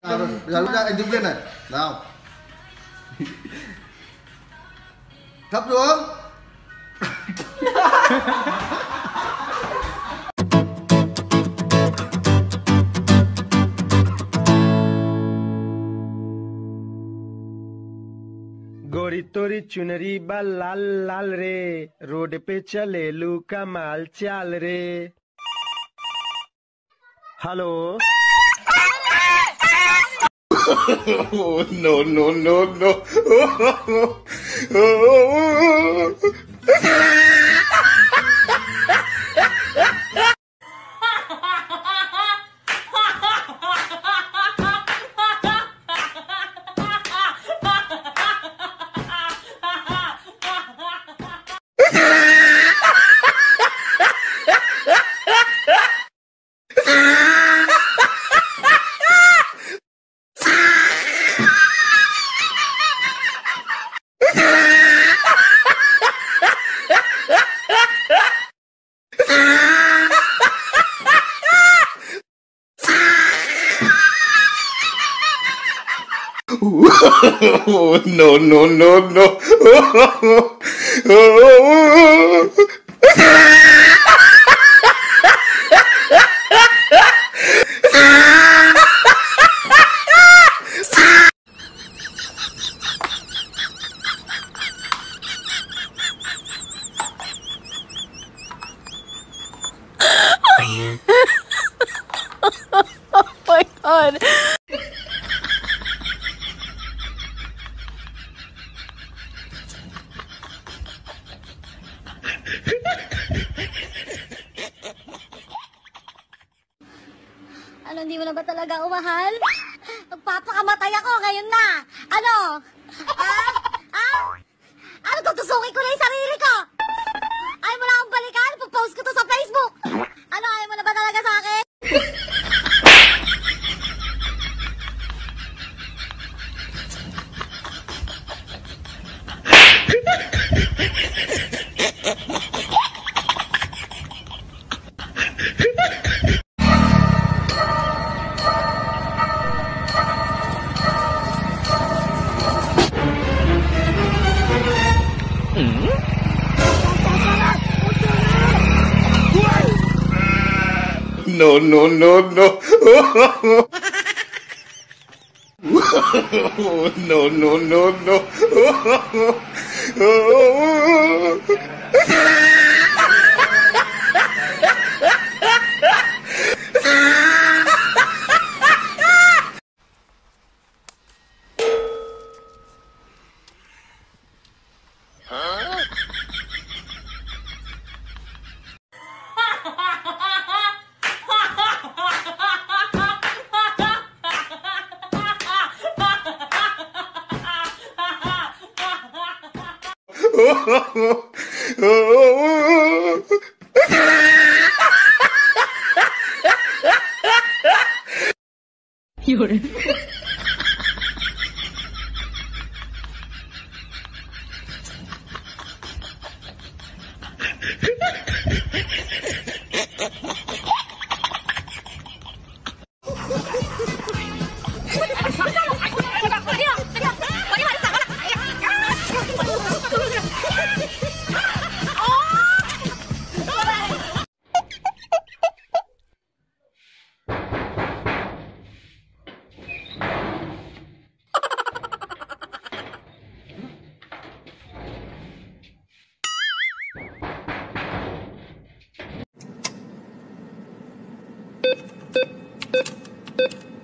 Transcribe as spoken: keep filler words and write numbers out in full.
À, rồi, bây giờ lúc anh đứng lên này. Nào. Thấp xuống. गोरी तोरी चुनरी बा लाल लाल रे, रोड पे चले लू कमाल चाल रे। Hello. No, no, no, no. No, no, no, no. Oh my god. Ano, hindi mo na ba talaga umahal? Magpapakamatay ako ngayon na! Ano? Ah? Ah? Ano, tutusukin ko na yung sarili ko? Ayaw mo na akong balikan? Pag-post ko to sa Facebook! Ano, ayaw mo na ba talaga sa akin? No, no, no, no. No, no, no, no. Yun. Thank you.